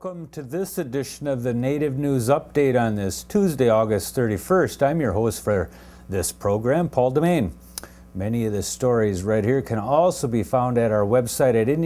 Welcome to this edition of the Native News Update on this Tuesday, August 31st. I'm your host for this program, Paul Demain. Many of the stories right here can also be found at our website at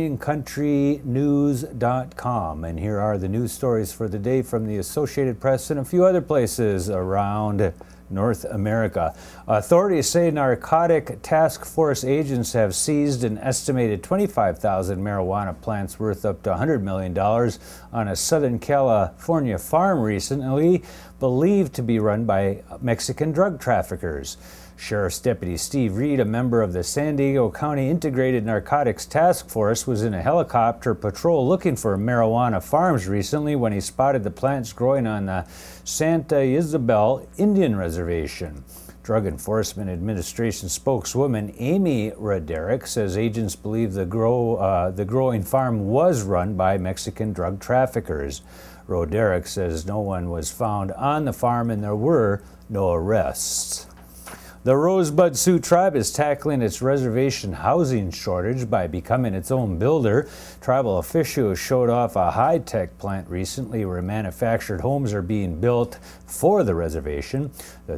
IndianCountryNews.com. And here are the news stories for the day from the Associated Press and a few other places around North America. Authorities say narcotic task force agents have seized an estimated 25,000 marijuana plants worth up to $100 million on a Southern California farm recently, believed to be run by Mexican drug traffickers. Sheriff's Deputy Steve Reed, a member of the San Diego County Integrated Narcotics Task Force, was in a helicopter patrol looking for marijuana farms recently when he spotted the plants growing on the Santa Isabel Indian Reservation. Drug Enforcement Administration spokeswoman Amy Roderick says agents believe the growing farm was run by Mexican drug traffickers. Roderick says no one was found on the farm and there were no arrests. The Rosebud Sioux Tribe is tackling its reservation housing shortage by becoming its own builder. Tribal officials showed off a high-tech plant recently where manufactured homes are being built for the reservation. The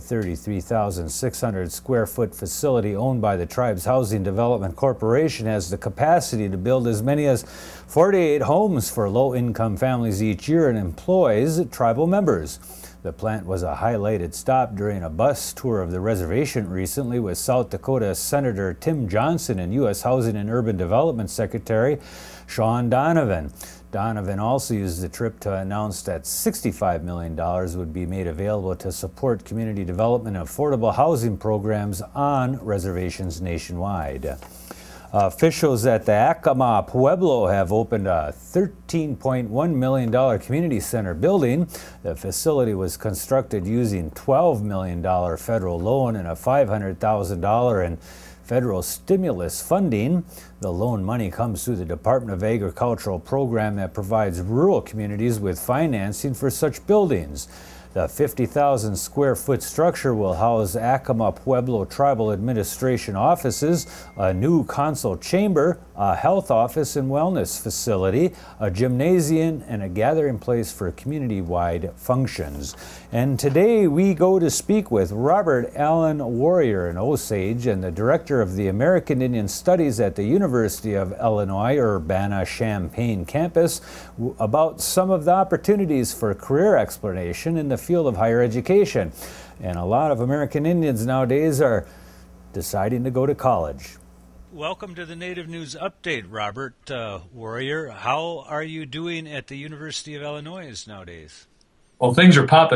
33,600 square foot facility owned by the tribe's Housing Development Corporation has the capacity to build as many as 48 homes for low-income families each year and employs tribal members. The plant was a highlighted stop during a bus tour of the reservation recently with South Dakota Senator Tim Johnson and U.S. Housing and Urban Development Secretary Sean Donovan. Donovan also used the trip to announce that $65 million would be made available to support community development and affordable housing programs on reservations nationwide. Officials at the Acoma Pueblo have opened a $13.1 million community center building. The facility was constructed using $12 million federal loan and a $500,000 in federal stimulus funding. The loan money comes through the Department of Agricultural program that provides rural communities with financing for such buildings. The 50,000 square foot structure will house Acoma Pueblo Tribal Administration offices, a new council chamber, a health office and wellness facility, a gymnasium, and a gathering place for community-wide functions. And today we go to speak with Robert Allen Warrior, an Osage and the director of the American Indian Studies at the University of Illinois Urbana-Champaign campus, about some of the opportunities for career exploration in the field of higher education. And a lot of American Indians nowadays are deciding to go to college. Welcome to the Native News Update, Robert Warrior. How are you doing at the University of Illinois nowadays? Well, things are popping.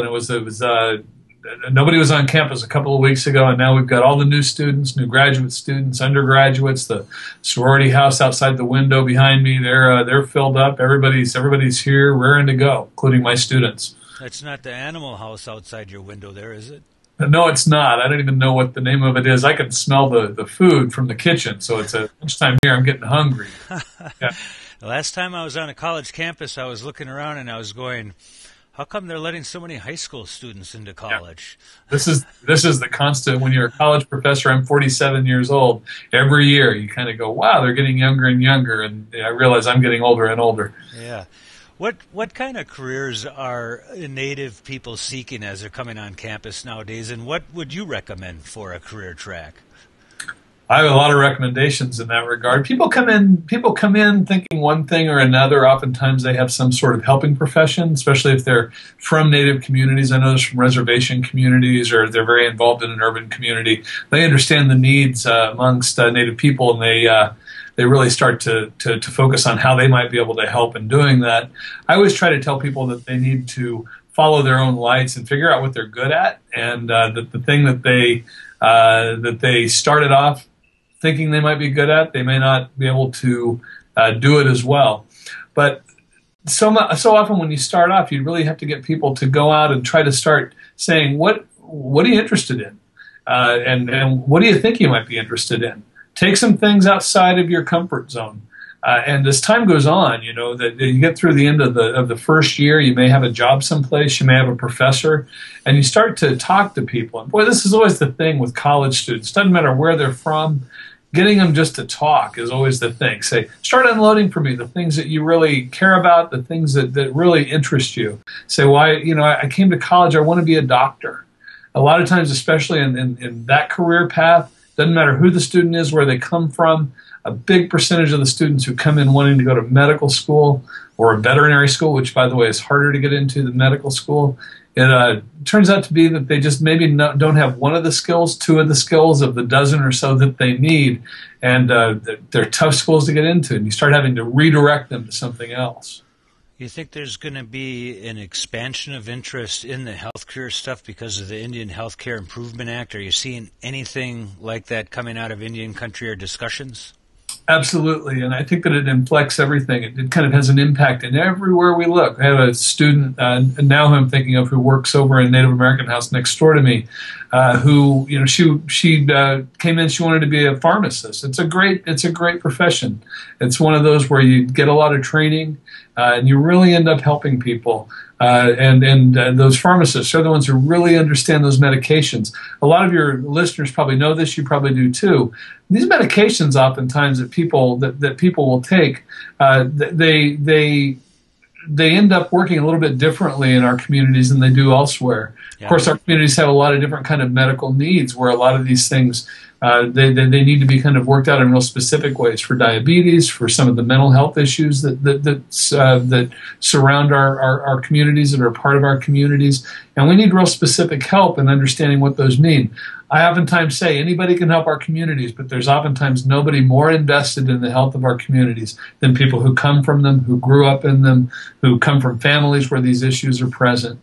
Nobody was on campus a couple of weeks ago, and now we've got all the new students, new graduate students, undergraduates. The sorority house outside the window behind me, they're filled up. Everybody's here, raring to go, including my students. That's not the Animal House outside your window there, is it? No, it's not. I don't even know what the name of it is. I can smell the food from the kitchen, so it's at lunchtime here. I'm getting hungry. Yeah. The last time I was on a college campus, I was looking around and I was going, how come they're letting so many high school students into college? Yeah. This is the constant. When you're a college professor, I'm 47 years old. Every year you kind of go, wow, they're getting younger and younger, and I realize I'm getting older and older. Yeah. What kind of careers are Native people seeking as they're coming on campus nowadays, and what would you recommend for a career track? I have a lot of recommendations in that regard. People come in thinking one thing or another. Oftentimes they have some sort of helping profession, especially if they're from Native communities. I know there's from reservation communities, or they're very involved in an urban community. They understand the needs amongst Native people, and they really start to focus on how they might be able to help in doing that. I always try to tell people that they need to follow their own lights and figure out what they're good at, and that the thing that they started off thinking they might be good at, they may not be able to do it as well. But so often when you start off, you really have to get people to go out and try to start saying, what are you interested in? And what do you think you might be interested in? Take some things outside of your comfort zone. And as time goes on, you know, that you get through the end of the first year, you may have a job someplace, you may have a professor, and you start to talk to people. And boy, this is always the thing with college students. Doesn't matter where they're from. getting them just to talk is always the thing. Say, start unloading for me the things that you really care about, the things that really interest you. Say, why, I came to college, I want to be a doctor. A lot of times, especially in that career path, doesn't matter who the student is, where they come from, a big percentage of the students who come in wanting to go to medical school or a veterinary school, which, by the way, is harder to get into than medical school, it turns out to be that they just maybe don't have one of the skills, two of the skills of the dozen or so that they need, and they're tough schools to get into, and you start having to redirect them to something else. You think there's going to be an expansion of interest in the healthcare stuff because of the Indian Healthcare Improvement Act? Are you seeing anything like that coming out of Indian country or discussions? Absolutely, and I think that it inflects everything. It kind of has an impact in everywhere we look. I have a student now who I'm thinking of who works over in Native American House next door to me, who she came in. She wanted to be a pharmacist. It's a great profession. It's one of those where you get a lot of training and you really end up helping people. And those pharmacists are the ones who really understand those medications. A lot of your listeners probably know this. You probably do too. These medications, oftentimes that people will take, they end up working a little bit differently in our communities than they do elsewhere. Yeah. Of course, our communities have a lot of different kind of medical needs where a lot of these things they need to be kind of worked out in real specific ways for diabetes, for some of the mental health issues that surround our communities, that are part of our communities. And we need real specific help in understanding what those mean. I oftentimes say anybody can help our communities, but there's oftentimes nobody more invested in the health of our communities than people who come from them, who grew up in them, who come from families where these issues are present.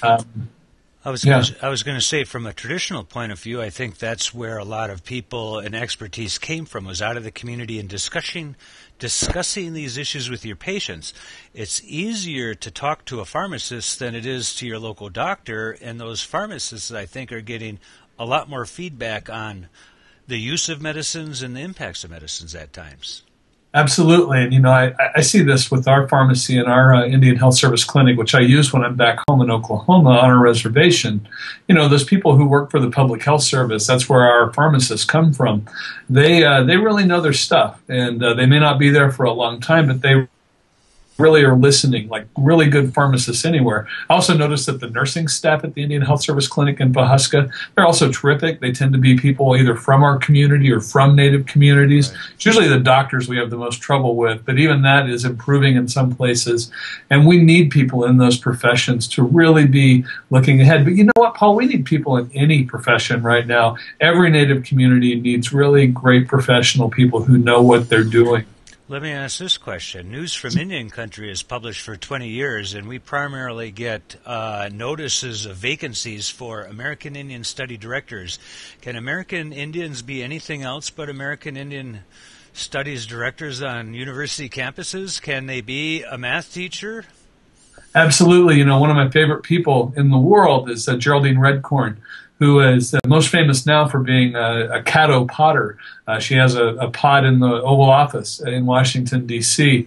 I was going to say, from a traditional point of view, I think that's where a lot of people and expertise came from, was out of the community and discussing these issues with your patients. It's easier to talk to a pharmacist than it is to your local doctor, and those pharmacists, I think, are getting a lot more feedback on the use of medicines and the impacts of medicines at times. Absolutely. And, I see this with our pharmacy and our Indian Health Service clinic, which I use when I'm back home in Oklahoma on a reservation. Those people who work for the Public Health Service, that's where our pharmacists come from. They really know their stuff, and they may not be there for a long time, but they really are listening, like really good pharmacists anywhere. I also noticed that the nursing staff at the Indian Health Service Clinic in Pawhuska, they're also terrific. They tend to be people either from our community or from Native communities. Right. It's usually the doctors we have the most trouble with, but even that is improving in some places. And we need people in those professions to really be looking ahead. But you know what, Paul? We need people in any profession right now. Every Native community needs really great professional people who know what they're doing. Let me ask this question. News from Indian Country is published for 20 years, and we primarily get notices of vacancies for American Indian Study Directors. Can American Indians be anything else but American Indian Studies Directors on university campuses? Can they be a math teacher? Absolutely. One of my favorite people in the world is Geraldine Redcorn, who is most famous now for being a Caddo potter. She has a pot in the Oval Office in Washington, D.C.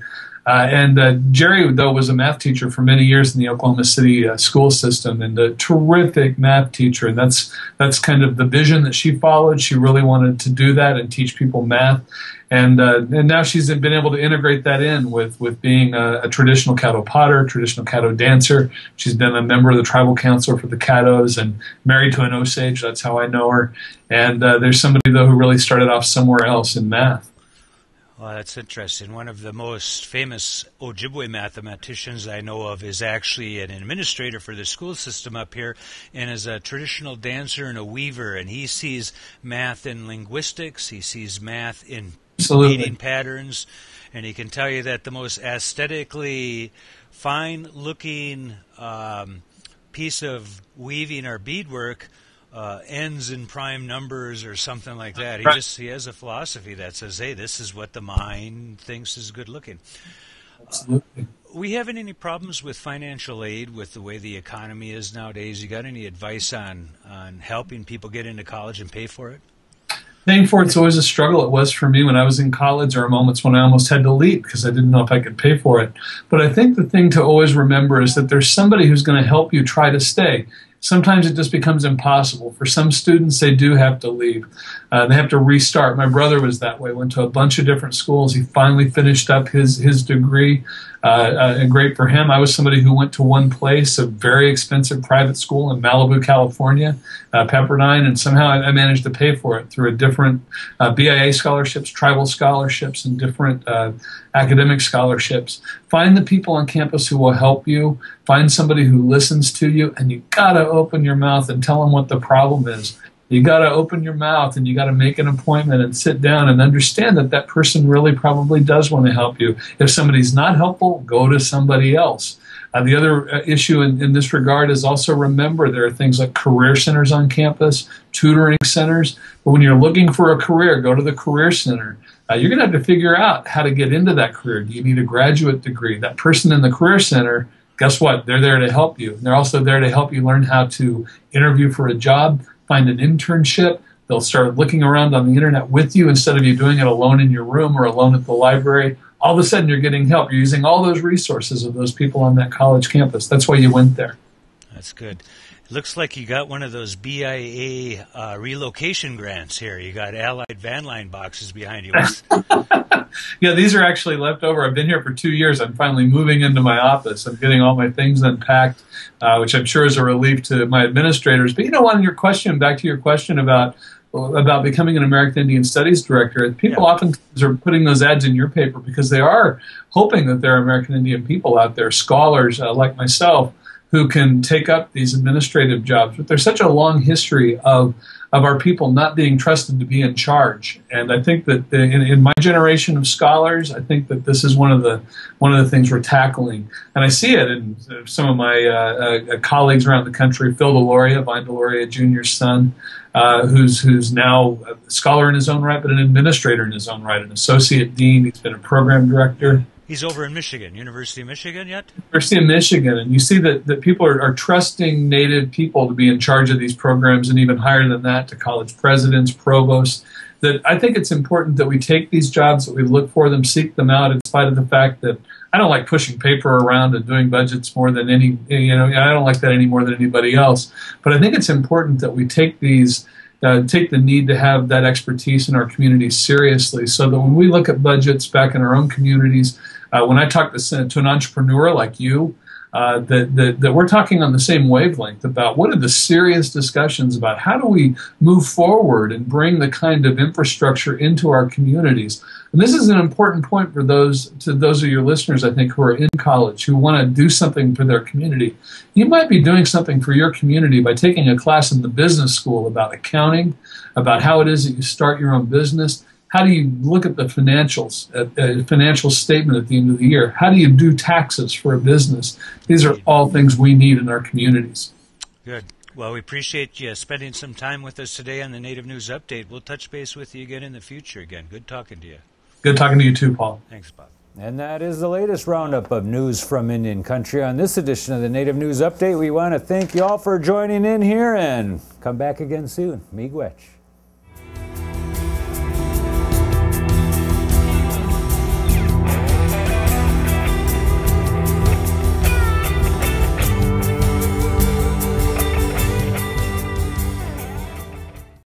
And Jerry, though, was a math teacher for many years in the Oklahoma City school system, and a terrific math teacher. And that's kind of the vision that she followed. She really wanted to do that and teach people math. And now she's been able to integrate that in with being a traditional Caddo potter, traditional Caddo dancer. She's been a member of the tribal council for the Caddos and married to an Osage. That's how I know her. And there's somebody, though, who really started off somewhere else in math. Well, that's interesting. One of the most famous Ojibwe mathematicians I know of is actually an administrator for the school system up here and is a traditional dancer and a weaver, and he sees math in linguistics, he sees math in reading patterns, and he can tell you that the most aesthetically fine-looking piece of weaving or beadwork ends in prime numbers or something like that. He has a philosophy that says, hey, this is what the mind thinks is good looking. Absolutely. We having any problems with financial aid with the way the economy is nowadays? You got any advice on helping people get into college and pay for it? Paying for it's always a struggle. It was for me when I was in college. There were moments when I almost had to leave because I didn't know if I could pay for it. But I think the thing to always remember is that there's somebody who's going to help you try to stay. sometimes it just becomes impossible. For some students, they do have to leave. They have to restart. My brother was that way, went to a bunch of different schools. He finally finished up his degree, and great for him. I was somebody who went to one place, a very expensive private school in Malibu, California, Pepperdine, and somehow I managed to pay for it through a different BIA scholarships, tribal scholarships, and different academic scholarships. Find the people on campus who will help you. Find somebody who listens to you, and you gotta open your mouth and tell them what the problem is. You got to open your mouth and you got to make an appointment and sit down and understand that that person really probably does want to help you. If somebody's not helpful, go to somebody else. The other issue in this regard is also remember there are things like career centers on campus, tutoring centers. But when you're looking for a career, go to the career center. You're going to have to figure out how to get into that career. Do you need a graduate degree? That person in the career center, guess what? They're there to help you. They're also there to help you learn how to interview for a job, find an internship. They'll start looking around on the internet with you instead of you doing it alone in your room or alone at the library. All of a sudden, you're getting help. You're using all those resources of those people on that college campus. That's why you went there. That's good. It looks like you got one of those BIA relocation grants here. You got Allied van line boxes behind you. Yeah, these are actually left over. I've been here for 2 years. I'm finally moving into my office. I'm getting all my things unpacked, which I'm sure is a relief to my administrators. But you know, on your question, back to your question about becoming an American Indian Studies director, people often are putting those ads in your paper because they are hoping that there are American Indian people out there, scholars like myself, who can take up these administrative jobs. But there's such a long history of our people not being trusted to be in charge. And I think that in my generation of scholars, I think that this is one of the things we're tackling. And I see it in some of my colleagues around the country. Phil Deloria, Vine Deloria Jr.'s son, who's now a scholar in his own right, but an administrator in his own right, an associate dean. He's been a program director. He's over in Michigan, University of Michigan yet? University of Michigan. And you see that people are trusting Native people to be in charge of these programs, and even higher than that, to college presidents, provosts. That I think it's important that we take these jobs, that we look for them, seek them out, in spite of the fact that I don't like pushing paper around and doing budgets more than I don't like that any more than anybody else. But I think it's important that we take these take the need to have that expertise in our communities seriously, so that when we look at budgets back in our own communities, when I talk to an entrepreneur like you, that we're talking on the same wavelength about what are the serious discussions about how do we move forward and bring the kind of infrastructure into our communities. And this is an important point for those of your listeners, I think, who are in college, who want to do something for their community. You might be doing something for your community by taking a class in the business school about accounting, about how it is that you start your own business. How do you look at the financials, a financial statement at the end of the year? How do you do taxes for a business? These are all things we need in our communities. Good. Well, we appreciate you spending some time with us today on the Native News Update. We'll touch base with you again in the future. Again, good talking to you. Good talking to you too, Paul. Thanks, Bob. And that is the latest roundup of news from Indian Country. On this edition of the Native News Update, we want to thank you all for joining in here, and come back again soon. Miigwech.